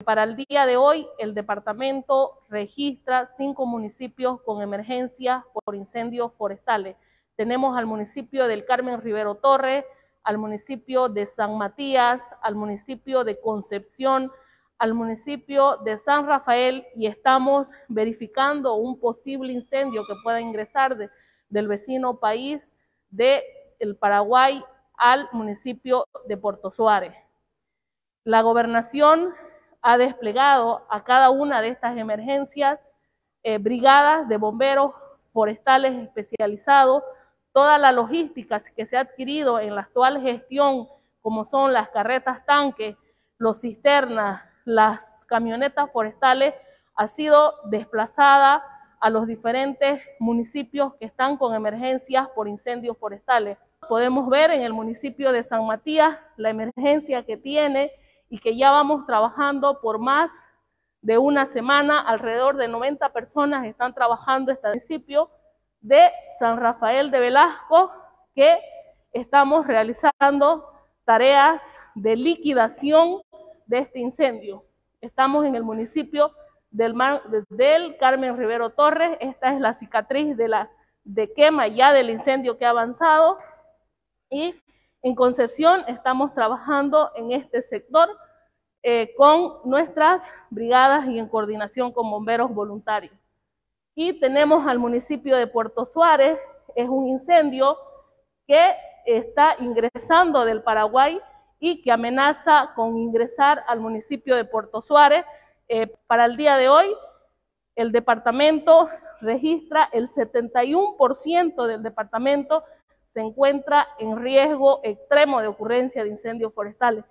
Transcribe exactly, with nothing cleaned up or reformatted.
Para el día de hoy, el departamento registra cinco municipios con emergencias por incendios forestales. Tenemos al municipio del Carmen Rivero Torres, al municipio de San Matías, al municipio de Concepción, al municipio de San Rafael, y estamos verificando un posible incendio que pueda ingresar de, del vecino país de el Paraguay al municipio de Puerto Suárez. La gobernación ha desplegado a cada una de estas emergencias eh, brigadas de bomberos forestales especializados, toda la logística que se ha adquirido en la actual gestión, como son las carretas tanques, los cisternas, las camionetas forestales, ha sido desplazada a los diferentes municipios que están con emergencias por incendios forestales. Podemos ver en el municipio de San Matías la emergencia que tiene y que ya vamos trabajando por más de una semana. Alrededor de noventa personas están trabajando en este municipio de San Rafael de Velasco, que estamos realizando tareas de liquidación de este incendio. Estamos en el municipio del, Mar, del Carmen Rivero Torres. Esta es la cicatriz de, la, de quema ya del incendio que ha avanzado, y en Concepción estamos trabajando en este sector eh, con nuestras brigadas y en coordinación con bomberos voluntarios. Y tenemos al municipio de Puerto Suárez, es un incendio que está ingresando del Paraguay y que amenaza con ingresar al municipio de Puerto Suárez. Eh, para el día de hoy, el departamento registra el setenta y uno por ciento del departamento se encuentra en riesgo extremo de ocurrencia de incendios forestales.